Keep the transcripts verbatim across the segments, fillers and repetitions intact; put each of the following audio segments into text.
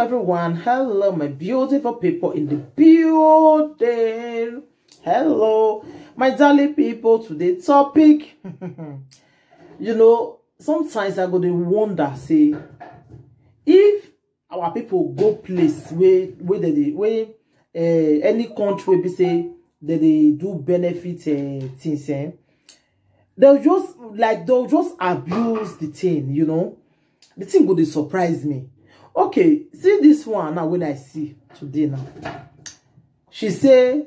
everyone. Hello, my beautiful people in the building. Hello, my darling people. Today's topic. You know, sometimes I go to wonder, say, if our people go place where where they where uh, any country be say that they do benefit uh, things, eh, they'll just like they'll just abuse the thing. You know, the thing would surprise me. Okay, see this one now. When I see today now, she say,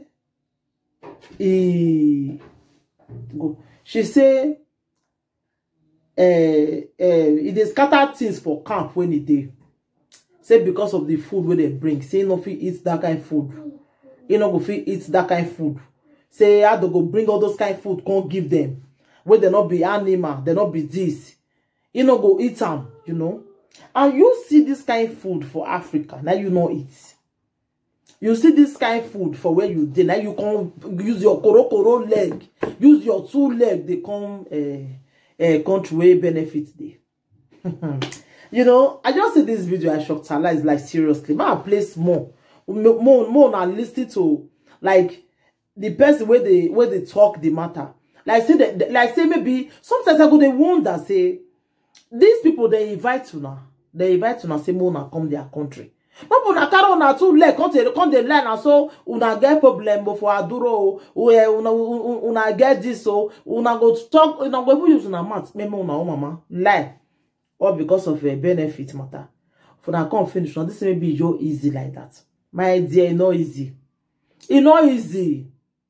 he go. She say, uh, uh, it is scatter things for camp when it day. Say because of the food where they bring. Say no fit eat that kind of food. You know go fit eat that kind of food. Say I don't go bring all those kind of food. Can't give them. Where they not be animal. They not be this. You know go eat them. You know. And you see this kind of food for Africa. Now you know it. You see this kind of food for where you did. Now you can use your koro koro leg. Use your two leg. They come uh, uh, country where benefit day. You know, I just see this video. I shocked her. It's like seriously. Man, place more. More, more than listen to like the person where they where they talk the matter. Like say that, like say maybe sometimes I go they wonder say these people they invite to now. They invite to now say more come their country. But una carry una two leg come they come they learn and so una get problem for aduro una una una get this so una go talk una go use una mouth maybe una own mama lie or because of a benefit matter. For now come finish now this may be your easy like that. My dear, it's not easy. It's not easy.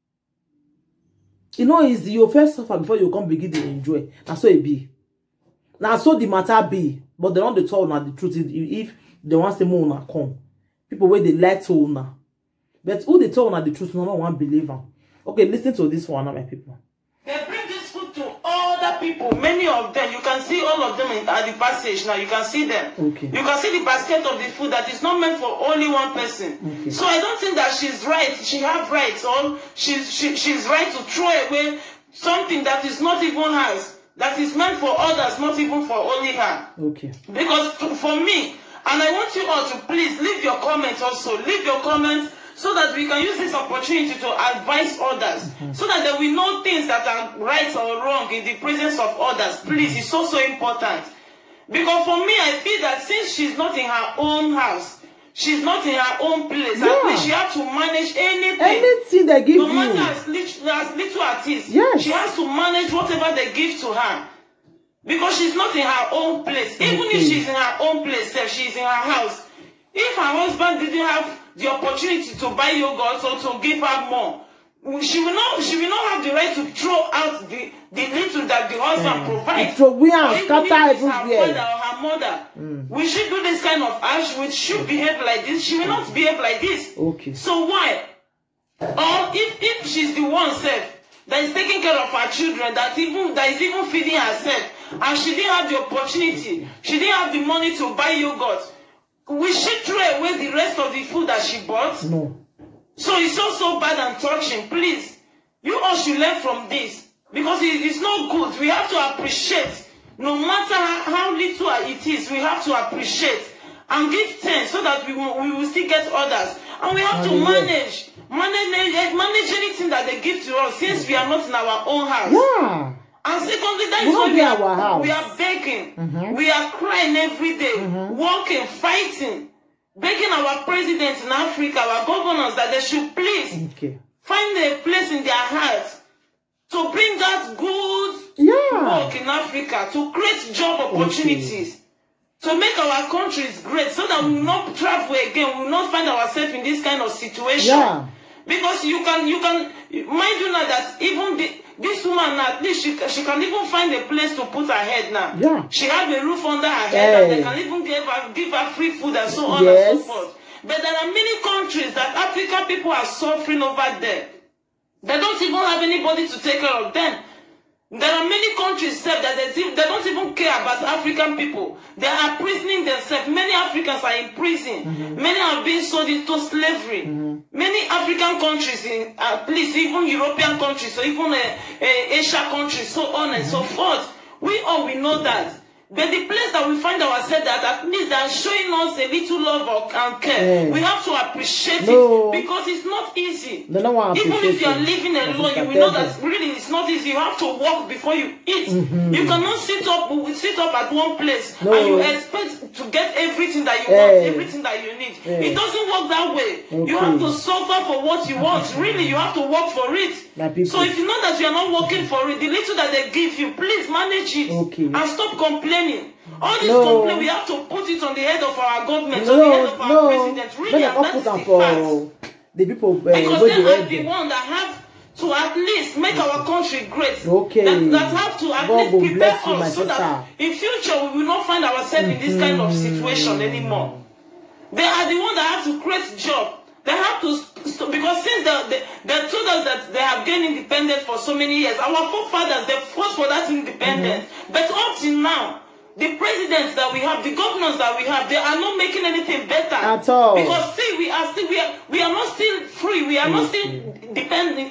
It's not easy. You first suffer before you come begin to enjoy. That's so it be. Now so the matter be. But they don't they tell now the truth. If they want to say more now come. People where they like to now. But who they tell now the truth, no one want believe them. Okay, listen to this one now, my people. They bring this food to other people. Many of them, you can see all of them in, at the passage now. You can see them. Okay. You can see the basket of the food that is not meant for only one person. Okay. So I don't think that she's right. She have rights, or she's she, she's right to throw away something that is not even hers, that is meant for others, not even for only her. Okay. Because for me, and I want you all to please leave your comments also. Leave your comments so that we can use this opportunity to advise others. Mm-hmm. So that they will know things that are right or wrong in the presence of others. Please, it's so, so important. Because for me, I feel that since she's not in her own house, she's not in her own place, yeah. at least she has to manage anything. Anything they give no you. No matter as little, as little as it is, yes. She has to manage whatever they give to her. Because she's not in her own place. Even okay. If she's in her own place, if she's in her house, if her husband didn't have the opportunity to buy yogurt or to give her more, she will not she will not have the right to throw out the, the little that the husband yeah. provides. So we are scatter everywhere. Her father or her mother. Mm. We should do this kind of ash, we should behave like this. She will not behave like this. Okay. So why? Or if, if she's the one self that is taking care of her children, that even that is even feeding herself, and she didn't have the opportunity, she didn't have the money to buy yogurt, will she throw away the rest of the food that she bought? No. So it's so, so bad and touching. Please, you all should learn from this. Because it, it's not good. We have to appreciate. No matter how, how little it is, we have to appreciate. And give thanks so that we will, we will still get others. And we have to manage. Manage, manage anything that they give to us since we are not in our own house. Yeah. And secondly, that is why we are, we are begging. Mm-hmm. We are crying every day, mm-hmm. walking, fighting, begging our presidents in Africa, our governors, that they should please okay. find a place in their hearts to bring that good yeah. work in Africa, to create job opportunities, okay. to make our countries great, so that we will not travel again, we will not find ourselves in this kind of situation. Yeah. Because you can, you can, mind you now that even the, this woman, at least she, she can even find a place to put her head now. Yeah. She has a roof under her head, hey. and they can even give her, give her free food and so on yes. and so forth. But there are many countries that African people are suffering over there. They don't even have anybody to take care of them. There are many countries that they, they don't even care about African people. They are prisoning themselves. Many Africans are in prison. Mm-hmm. Many have been sold into slavery. Mm-hmm. Many African countries, in at least even European countries, or even uh, uh, Asia countries, so on and mm-hmm. so forth. We all we know that But the place that we find ourselves that at least they are showing us a little love or and care. Yeah. We have to appreciate no. it because it's not easy. They don't want to Even if you are living alone, you will know that really it's not easy. You have to walk before you eat. Mm-hmm. You cannot sit up sit up at one place no. and you expect to get everything that you hey. want, everything that you need. Hey. It doesn't work that way. Okay. You have to suffer for what you want. Really, you have to work for it. So if you know that you are not working for it, the little that they give you, please manage it okay. and stop complaining. All this no. complaint, we have to put it on the head of our government, no, on the head of our no. president. Really, and that's the for fact. The people, uh, because they are the one that have to at least make our country great. Okay. That, that have to at God least prepare you, us so that in future we will not find ourselves mm-hmm. in this kind of situation anymore. They are the one that have to create job. They have to, because since they, they, they told us that they have gained independence for so many years, our forefathers, they fought for that independence. Mm-hmm. But up till now, the presidents that we have, the governors that we have, they are not making anything better. At all. Because see, we are still, we are, we are not still free. We are not still dependent,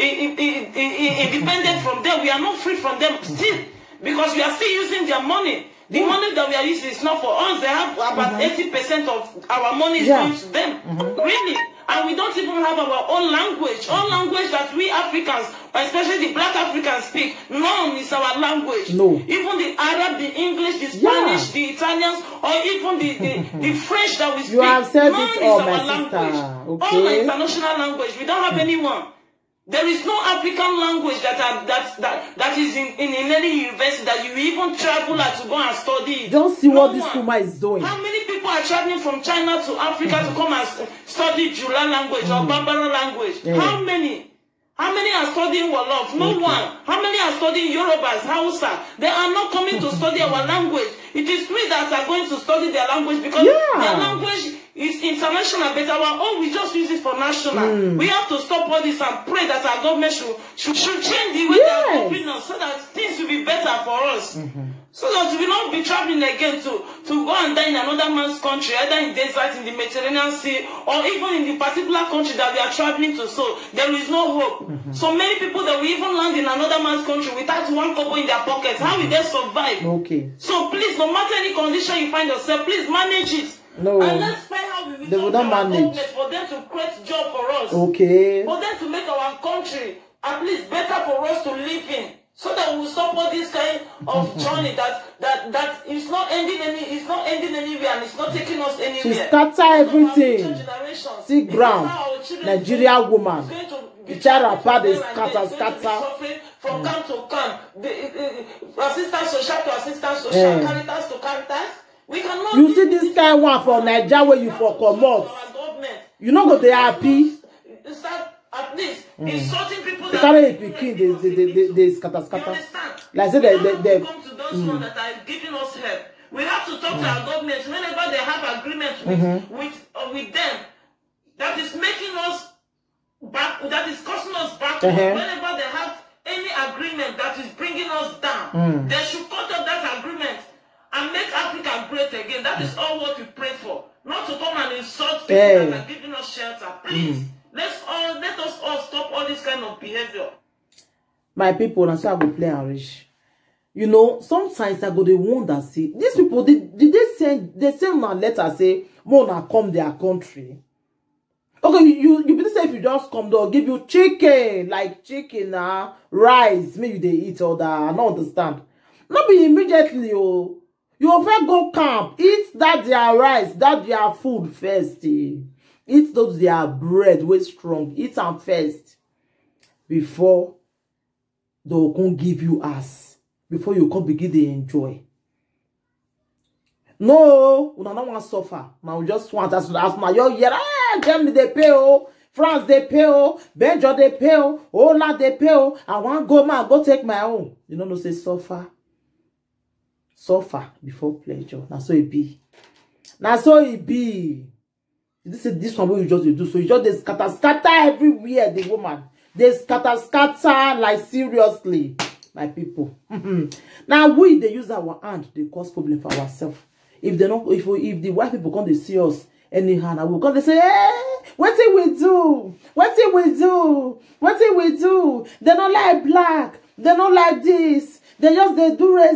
independent from them. We are not free from them still. Because we are still using their money. The yeah. money that we are using is not for us. They have about eighty percent mm-hmm. of our money is yeah. going to them. Mm-hmm. Really. And we don't even have our own language. All language that we Africans, especially the black Africans, speak, none is our language. No. Even the Arab, the English, the Spanish, yeah. the Italians, or even the, the, the French that we speak, you have said none it is all, our my language. Okay. All are international language. We don't have mm. anyone. There is no African language that are, that that that is in, in, in any university that you even travel at to go and study. Don't see no what this woman is doing. How many people are traveling from China to Africa to come and study Jula language mm. or Bambara language? Yeah. How many? How many are studying Wolof? No okay. one. How many are studying Yorubas, Hausa? They are not coming to study our language. It is we that are going to study their language because yeah. their language is international, but our own, we just use it for national. Mm. We have to stop all this and pray that our government should, should, should change the way yes. they are coping us so that things will be better for us. Mm-hmm. So that we will not be traveling again to, to go and die in another man's country, either in desert, in the Mediterranean Sea, or even in the particular country that we are traveling to. So there is no hope. Mm-hmm. So many people that will even land in another man's country without one kobo in their pockets. How will they survive? Okay. So please, no matter any condition you find yourself, please manage it. No. And let's find how we will they will not manage for them to create job for us. Okay. For them to make our country at least better for us to live in. So that we will stop all this kind of journey that that that is not ending any it's not ending anywhere and it's not taking us anywhere. She scatter everything. See ground. Nigeria woman. The child apart is scatter scatter. From mm. camp to camp. The, uh, uh, assistant social to assistant social, yeah. Caritas to Caritas. We cannot. You see this kind one from Nigeria where you for comot. You know go they happy. At least mm. insulting people they carry a pikin, they they they they scatter scatter. Like say they they they come to those mm. ones that are giving us help. We have to talk mm. to our government whenever they have agreements with mm-hmm. with uh, with them that is making us back, that is causing us back. Uh-huh. Whenever they have any agreement that is bringing us down, mm. they should cut off that agreement and make Africa great again. That is all what we pray for. Not to come and insult people hey. that are giving us shelter. Please. Mm. Let's all let us all stop all this kind of behavior. My people, and so I go play and rich. You know, sometimes I go the wonder see these people did, did they send they send a letter say Mona come their country. Okay, you you, you say if you just come, they'll give you chicken, like chicken, uh, rice, maybe they eat all that. I don't understand. Not be immediately, oh. You over go camp, eat that their rice, that their food first. Eh. Eat those their bread way strong. Eat them first before they can give you ass. Before you can begin to enjoy. No, we don't want to suffer. Now we just want us to ask my yo yeah, Germany they pay oh, France they pay oh, Belgium they pay oh, Holland they pay oh. I want go man go take my own. You know no say suffer. Suffer before pleasure. Now so it be. Now so it be. This is this one what you just do. So you just they scatter scatter everywhere, the woman. They scatter scatter like seriously, my people. Now we they use our hand, they cause problem for ourselves. If they not if we, if the white people come they see us anyhow, now we come they say, hey, what did we do? What did we do? What did we do? They don't like black, they don't like this, they just they do racist,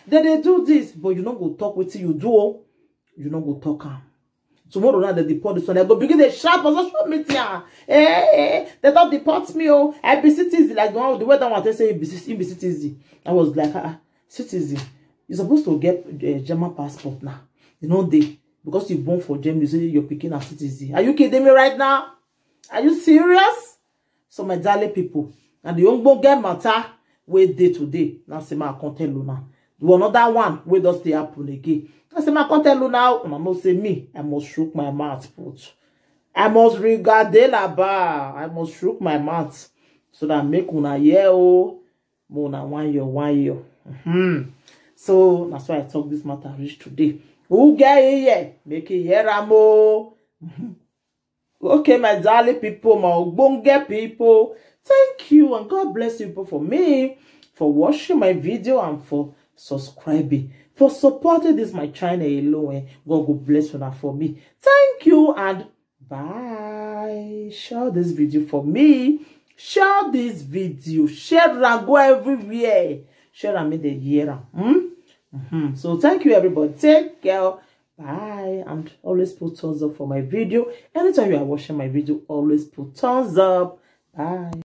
Then they do this, but you not go talk with you do. You not go talk am. Tomorrow now they deport this one. They go begin the sharp on social media. Eh, they don't deport me. Oh, I be citizen like the one the way that one they say be citizen. I was like, ah, citizen. You're supposed to get a German passport now. You know they because you're born for Germany, you say you're picking a citizen. Are you kidding me right now? Are you serious? So my darling people, and the young boy get matter wait day to day. Now say my can't tell you now. Do another one where does the happen again? I say my can't tell you now. And I must say me, I must shook my mouth, but I must regard the bar. I must shook my mouth so that make una year oh, una one year, one year. Mm-hmm. So that's why I talk this matter rich today. Who get here? Make it here, amo. Okay, my darling people, my ogbonge people, thank you and God bless you people for me, for watching my video and for subscribing, for supporting this my channel alone. God will bless you for me. Thank you and bye. Share this video for me. Share this video. Share and go everywhere. Share and make the year. Hmm? Mm-hmm. So thank you everybody. Take care. Bye. And always put thumbs up for my video. Anytime you are watching my video, always put thumbs up. Bye.